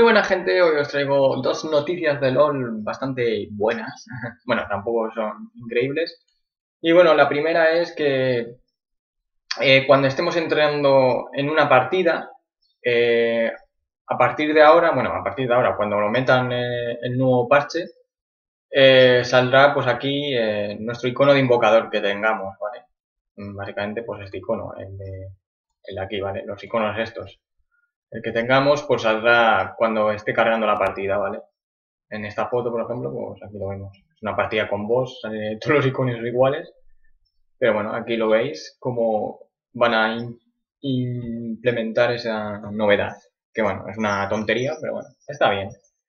Muy buena gente, hoy os traigo dos noticias de LOL bastante buenas. Bueno, tampoco son increíbles. Y bueno, la primera es que cuando estemos entrando en una partida, eh, a partir de ahora, bueno, a partir de ahora, cuando lo metan el nuevo parche, saldrá pues aquí nuestro icono de invocador que tengamos, ¿vale? Básicamente pues este icono, el de aquí, ¿vale? Los iconos estos. El que tengamos pues saldrá cuando esté cargando la partida, ¿vale? En esta foto, por ejemplo, pues aquí lo vemos. Es una partida con boss, todos los iconos son iguales. Pero bueno, aquí lo veis cómo van a implementar esa novedad. Que bueno, es una tontería, pero bueno, está bien.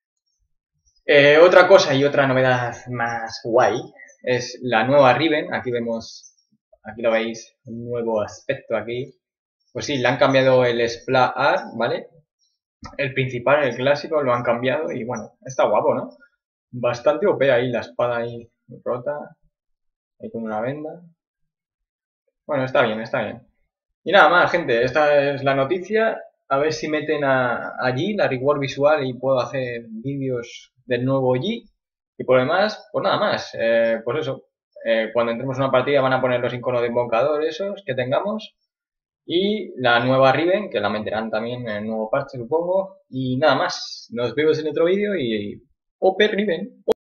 Otra cosa y otra novedad más guay es la nueva Riven. Aquí vemos, aquí lo veis, un nuevo aspecto aquí. Pues sí, le han cambiado el Splat Art, ¿vale? El principal, el clásico, lo han cambiado y bueno, está guapo, ¿no? Bastante OP ahí, la espada ahí rota, ahí con una venda. Bueno, está bien, está bien. Y nada más, gente, esta es la noticia. A ver si meten allí la reward visual y puedo hacer vídeos del nuevo G. Y por lo demás, pues nada más. Pues eso, cuando entremos en una partida van a poner los iconos de invocador esos que tengamos. Y la nueva Riven, que la meterán también en el nuevo parche, supongo. Y nada más. Nos vemos en otro vídeo y OP Riven.